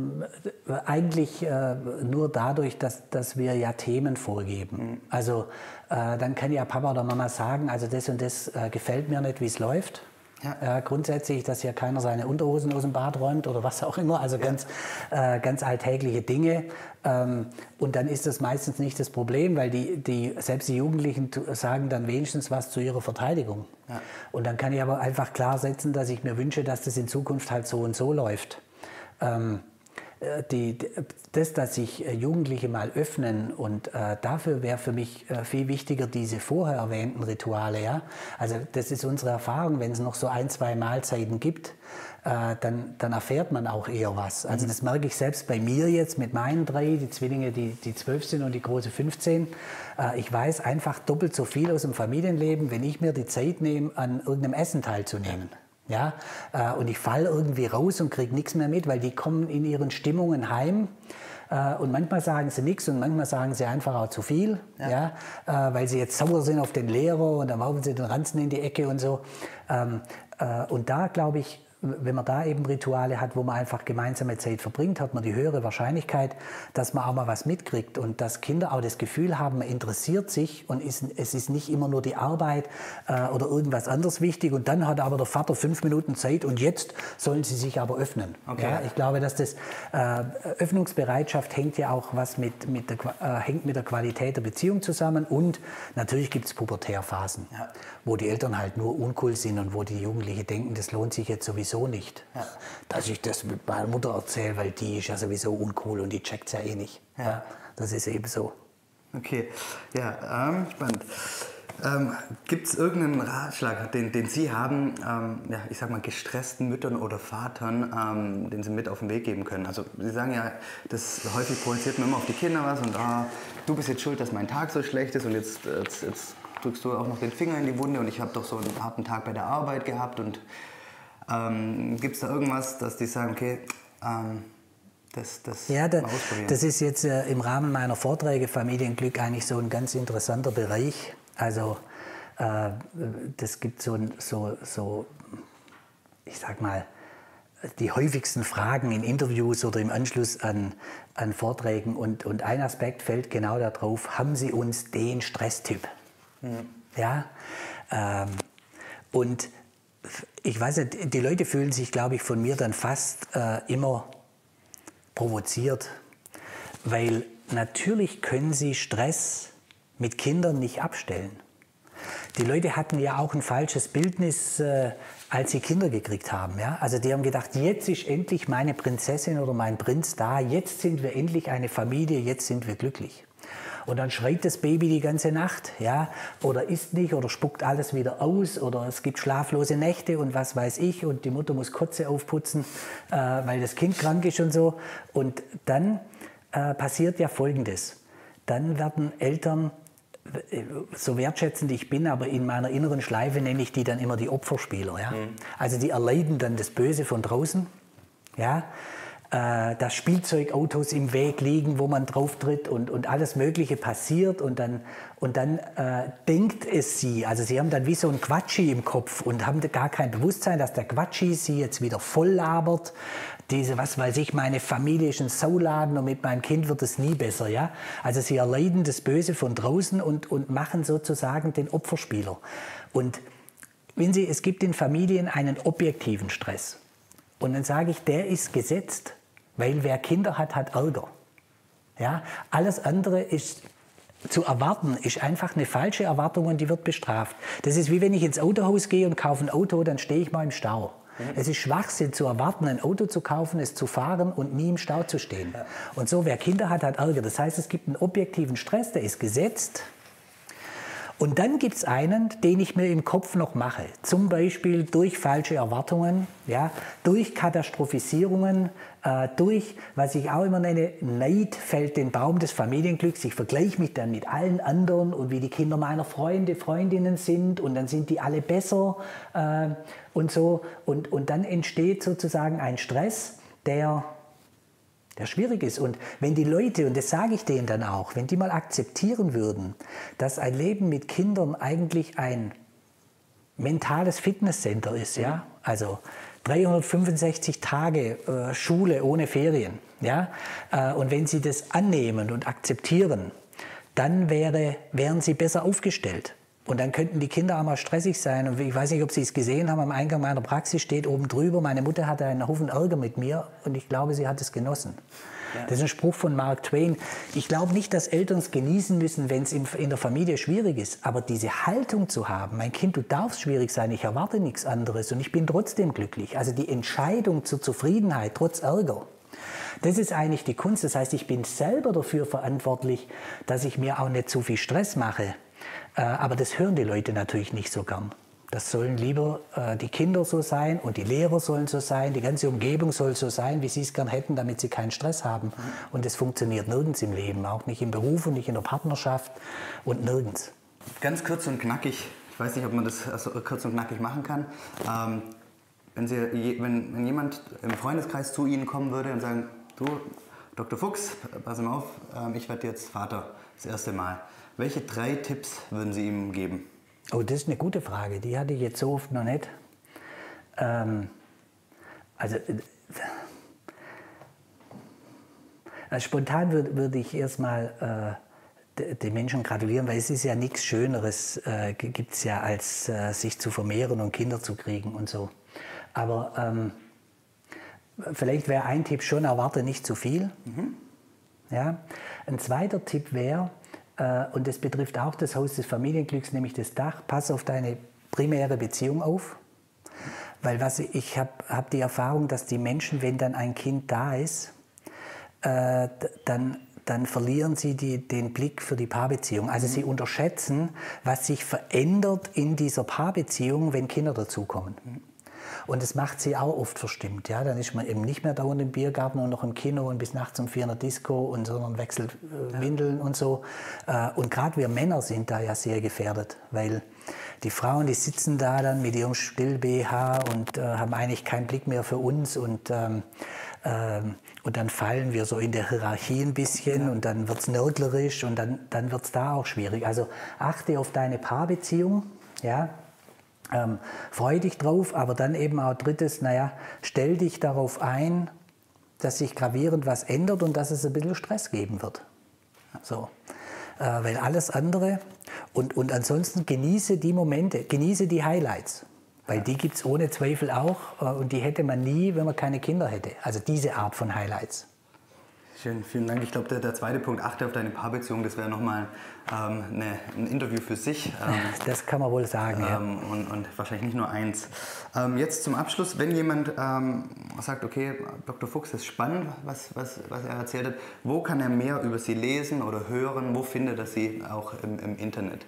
Eigentlich äh, nur dadurch, dass, dass wir ja Themen vorgeben. Mhm. Also äh, dann kann ja Papa oder Mama sagen, also das und das äh, gefällt mir nicht, wie es läuft. Ja. Äh, grundsätzlich, dass ja keiner seine Unterhosen aus dem Bad räumt oder was auch immer, also ja. ganz, äh, ganz alltägliche Dinge. Ähm, und dann ist das meistens nicht das Problem, weil die, die, selbst die Jugendlichen sagen dann wenigstens was zu ihrer Verteidigung. Ja. Und dann kann ich aber einfach klar setzen, dass ich mir wünsche, dass das in Zukunft halt so und so läuft. Ähm, Die, das, dass sich Jugendliche mal öffnen und äh, dafür wäre für mich äh, viel wichtiger diese vorher erwähnten Rituale. Ja? Also das ist unsere Erfahrung, wenn es noch so ein, zwei Mahlzeiten gibt, äh, dann, dann erfährt man auch eher was. Also das merke ich selbst bei mir jetzt mit meinen drei, die Zwillinge, die, die zwölf sind und die große fünfzehn. Äh, ich weiß einfach doppelt so viel aus dem Familienleben, wenn ich mir die Zeit nehme, an irgendeinem Essen teilzunehmen. Ja, äh, und ich falle irgendwie raus und kriege nichts mehr mit, weil die kommen in ihren Stimmungen heim äh, und manchmal sagen sie nichts und manchmal sagen sie einfach auch zu viel, ja. Ja, äh, weil sie jetzt sauer sind auf den Lehrer und dann werfen sie den Ranzen in die Ecke und so. Ähm, äh, und da glaube ich, wenn man da eben Rituale hat, wo man einfach gemeinsame Zeit verbringt, hat man die höhere Wahrscheinlichkeit, dass man auch mal was mitkriegt und dass Kinder auch das Gefühl haben, man interessiert sich und ist, es ist nicht immer nur die Arbeit äh, oder irgendwas anderes wichtig und dann hat aber der Vater fünf Minuten Zeit und jetzt sollen sie sich aber öffnen. Okay. Ja, ich glaube, dass das äh, Öffnungsbereitschaft hängt ja auch was mit, mit, der, äh, hängt mit der Qualität der Beziehung zusammen und natürlich gibt es Pubertärphasen, ja. wo die Eltern halt nur uncool sind und wo die Jugendlichen denken, das lohnt sich jetzt sowieso sowieso nicht, ja. dass ich das mit meiner Mutter erzähle, weil die ist ja sowieso uncool und die checkt es ja eh nicht. Ja. Ja, das ist eben so. Okay, ja, ähm, spannend. Ähm, Gibt es irgendeinen Ratschlag, den, den Sie haben, ähm, ja, ich sag mal, gestressten Müttern oder Vatern, ähm, den Sie mit auf den Weg geben können? Also Sie sagen ja, das häufig projiziert man immer auf die Kinder was und ah, du bist jetzt schuld, dass mein Tag so schlecht ist und jetzt, jetzt, jetzt drückst du auch noch den Finger in die Wunde und ich habe doch so einen harten Tag bei der Arbeit gehabt und Ähm, gibt es da irgendwas, dass die sagen, okay, ähm, das, das ja, da, das ist jetzt äh, im Rahmen meiner Vorträge Familienglück eigentlich so ein ganz interessanter Bereich. Also äh, das gibt so, so, so, ich sag mal, die häufigsten Fragen in Interviews oder im Anschluss an, an Vorträgen und, und ein Aspekt fällt genau darauf, haben Sie uns den Stresstyp? Mhm. Ja, ähm, und ich weiß nicht, die Leute fühlen sich, glaube ich, von mir dann fast äh, immer provoziert, weil natürlich können sie Stress mit Kindern nicht abstellen. die Leute hatten ja auch ein falsches Bildnis, äh, als sie Kinder gekriegt haben. Ja? Also die haben gedacht, jetzt ist endlich meine Prinzessin oder mein Prinz da, jetzt sind wir endlich eine Familie, jetzt sind wir glücklich. Und dann schreit das Baby die ganze Nacht, ja, oder isst nicht oder spuckt alles wieder aus oder es gibt schlaflose Nächte und was weiß ich und die Mutter muss Kotze aufputzen, äh, weil das Kind krank ist und so. Und dann äh, passiert ja Folgendes. Dann werden Eltern, so wertschätzend ich bin, aber in meiner inneren Schleife nenne ich die dann immer die Opferspieler. Ja? Mhm. Also die erleiden dann das Böse von draußen, ja? äh, dass Spielzeugautos im Weg liegen, wo man drauf tritt und, und alles Mögliche passiert und dann, und dann äh, denkt es sie, also sie haben dann wie so ein Quatschi im Kopf und haben gar kein Bewusstsein, dass der Quatschi sie jetzt wieder voll labert. Diese, was weiß ich, meine Familie ist ein Sauladen und mit meinem Kind wird es nie besser. Ja? Also sie erleiden das Böse von draußen und, und machen sozusagen den Opferspieler. Und wenn Sie, es gibt in Familien einen objektiven Stress. Und dann sage ich, der ist gesetzt, weil wer Kinder hat, hat Ärger. Ja? Alles andere ist zu erwarten, ist einfach eine falsche Erwartung und die wird bestraft. Das ist wie wenn ich ins Autohaus gehe und kaufe ein Auto, dann stehe ich mal im Stau. Es ist Schwachsinn zu erwarten, ein Auto zu kaufen, es zu fahren und nie im Stau zu stehen. Ja. Und so, wer Kinder hat, hat Ärger. Das heißt, es gibt einen objektiven Stress, der ist gesetzt. Und dann gibt es einen, den ich mir im Kopf noch mache. Zum Beispiel durch falsche Erwartungen, ja, durch Katastrophisierungen, äh, durch, was ich auch immer nenne, Neid fällt den Baum des Familienglücks. Ich vergleiche mich dann mit allen anderen und wie die Kinder meiner Freunde, Freundinnen sind und dann sind die alle besser äh, und so. Und, und dann entsteht sozusagen ein Stress, der... der schwierig ist. Und wenn die Leute, und das sage ich denen dann auch, wenn die mal akzeptieren würden, dass ein Leben mit Kindern eigentlich ein mentales Fitnesscenter ist, ja, also dreihundertfünfundsechzig Tage äh, Schule ohne Ferien, ja, äh, und wenn sie das annehmen und akzeptieren, dann wäre, wären sie besser aufgestellt. Und dann könnten die Kinder auch mal stressig sein. Und ich weiß nicht, ob Sie es gesehen haben, am Eingang meiner Praxis steht oben drüber, meine Mutter hatte einen Haufen Ärger mit mir und ich glaube, sie hat es genossen. Ja. Das ist ein Spruch von Mark Twain. Ich glaube nicht, dass Eltern es genießen müssen, wenn es in der Familie schwierig ist. Aber diese Haltung zu haben, mein Kind, du darfst schwierig sein, ich erwarte nichts anderes und ich bin trotzdem glücklich. Also die Entscheidung zur Zufriedenheit trotz Ärger. Das ist eigentlich die Kunst. Das heißt, ich bin selber dafür verantwortlich, dass ich mir auch nicht zu viel Stress mache. Aber das hören die Leute natürlich nicht so gern. Das sollen lieber äh, die Kinder so sein und die Lehrer sollen so sein, die ganze Umgebung soll so sein, wie sie es gern hätten, damit sie keinen Stress haben. Und das funktioniert nirgends im Leben, auch nicht im Beruf und nicht in der Partnerschaft und nirgends. Ganz kurz und knackig, ich weiß nicht, ob man das also kurz und knackig machen kann. Ähm, wenn, Sie, wenn, wenn jemand im Freundeskreis zu Ihnen kommen würde und sagen, du, Doktor Fuchs, pass mal auf, ähm, ich werde jetzt Vater, das erste Mal. Welche drei Tipps würden Sie ihm geben? Oh, das ist eine gute Frage. Die hatte ich jetzt so oft noch nicht. Ähm, also, also spontan würde würd ich erstmal äh, den Menschen gratulieren, weil es ist ja nichts Schöneres, äh, gibt es ja, als äh, sich zu vermehren und Kinder zu kriegen und so. Aber ähm, vielleicht wäre ein Tipp schon, erwarte nicht zu viel. Mhm. Ja? Ein zweiter Tipp wäre, und das betrifft auch das Haus des Familienglücks, nämlich das Dach. Pass auf deine primäre Beziehung auf. Weil was ich, ich habe hab die Erfahrung, dass die Menschen, wenn dann ein Kind da ist, äh, dann, dann verlieren sie die, den Blick für die Paarbeziehung. Also mhm. sie unterschätzen, was sich verändert in dieser Paarbeziehung, wenn Kinder dazukommen. Mhm. Und das macht sie auch oft verstimmt. Ja? Dann ist man eben nicht mehr dauernd im Biergarten und noch im Kino und bis nachts um vier in der Disco, und, sondern wechselt äh, Windeln und so. Äh, und gerade wir Männer sind da ja sehr gefährdet, weil die Frauen, die sitzen da dann mit ihrem Still-B H und äh, haben eigentlich keinen Blick mehr für uns. Und, ähm, ähm, und dann fallen wir so in der Hierarchie ein bisschen ja. und dann wird es nörglerisch und dann, dann wird es da auch schwierig. Also achte auf deine Paarbeziehung, ja. Ähm, freu dich drauf, aber dann eben auch drittes, naja, stell dich darauf ein, dass sich gravierend was ändert und dass es ein bisschen Stress geben wird. So. Äh, weil alles andere, und, und ansonsten genieße die Momente, genieße die Highlights, weil die gibt es ohne Zweifel auch äh, und die hätte man nie, wenn man keine Kinder hätte. Also diese Art von Highlights. Schön, vielen Dank. Ich glaube, der, der zweite Punkt, achte auf deine Paarbeziehung, das wäre nochmal ähm, ne, ein Interview für sich. Ähm, das kann man wohl sagen, ähm, ja. Und, und wahrscheinlich nicht nur eins. Ähm, jetzt zum Abschluss, wenn jemand ähm, sagt, okay, Doktor Fuchs, das ist spannend, was, was, was er erzählt hat, wo kann er mehr über Sie lesen oder hören? Wo findet er Sie auch im, im Internet?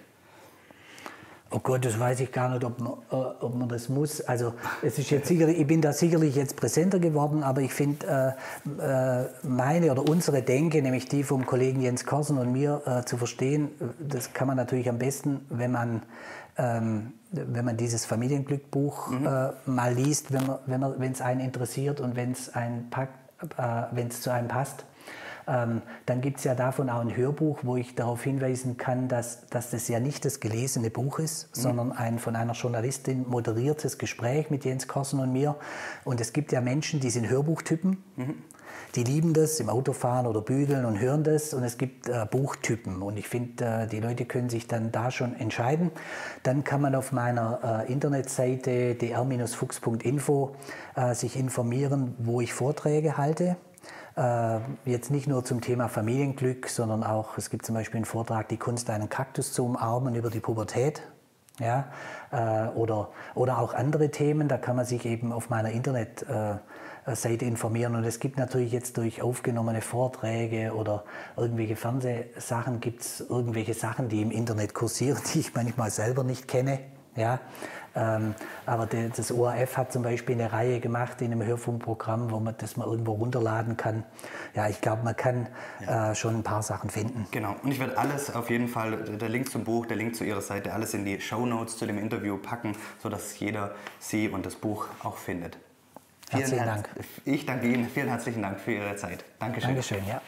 Oh Gott, das weiß ich gar nicht, ob man, äh, ob man das muss. Also es ist jetzt sicherlich, ich bin da sicherlich jetzt präsenter geworden, aber ich finde, äh, äh, meine oder unsere Denke, nämlich die vom Kollegen Jens Korsen und mir äh, zu verstehen, das kann man natürlich am besten, wenn man, ähm, wenn man dieses Familienglückbuch mhm. äh, mal liest, wenn man, wenn man, wenn es einen interessiert und wenn es einen packt, äh, wenn es zu einem passt. Ähm, dann gibt es ja davon auch ein Hörbuch, wo ich darauf hinweisen kann, dass, dass das ja nicht das gelesene Buch ist, mhm. sondern ein von einer Journalistin moderiertes Gespräch mit Jens Korsen und mir. Und es gibt ja Menschen, die sind Hörbuchtypen, mhm. die lieben das im Autofahren oder Bügeln und hören das. Und es gibt äh, Buchtypen. Und ich finde, äh, die Leute können sich dann da schon entscheiden. Dann kann man auf meiner äh, Internetseite d r Bindestrich fuchs punkt info äh, sich informieren, wo ich Vorträge halte. Äh, jetzt nicht nur zum Thema Familienglück, sondern auch, es gibt zum Beispiel einen Vortrag, die Kunst, einen Kaktus zu umarmen über die Pubertät. Ja? Äh, oder, oder auch andere Themen, da kann man sich eben auf meiner Internetseite äh, informieren. Und es gibt natürlich jetzt durch aufgenommene Vorträge oder irgendwelche Fernsehsachen, gibt es irgendwelche Sachen, die im Internet kursieren, die ich manchmal selber nicht kenne. Ja? Ähm, aber de, das O R F hat zum Beispiel eine Reihe gemacht in einem Hörfunkprogramm, wo man das mal irgendwo runterladen kann. Ja, ich glaube, man kann ja. äh, schon ein paar Sachen finden. Genau, und ich werde alles auf jeden Fall, der Link zum Buch, der Link zu Ihrer Seite, alles in die Shownotes zu dem Interview packen, sodass jeder Sie und das Buch auch findet. Vielen Herzlichen Dank. Ich danke Ihnen, vielen herzlichen Dank für Ihre Zeit. Dankeschön. Dankeschön, ja.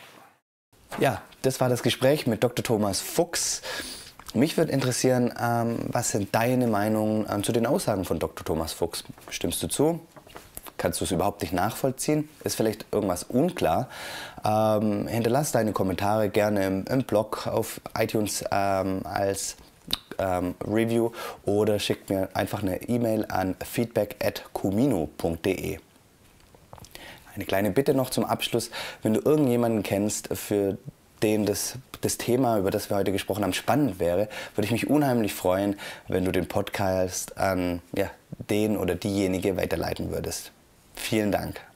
Ja, das war das Gespräch mit Doktor Thomas Fuchs. Mich würde interessieren, ähm, was sind deine Meinungen ähm, zu den Aussagen von Doktor Thomas Fuchs? Stimmst du zu? Kannst du es überhaupt nicht nachvollziehen? Ist vielleicht irgendwas unklar? Ähm, hinterlass deine Kommentare gerne im, im Blog, auf iTunes ähm, als ähm, Review oder schick mir einfach eine E-Mail an feedback at cumino punkt de. Eine kleine Bitte noch zum Abschluss. Wenn du irgendjemanden kennst, für den das, das Thema, über das wir heute gesprochen haben, spannend wäre, würde ich mich unheimlich freuen, wenn du den Podcast an ja, den oder diejenige weiterleiten würdest. Vielen Dank.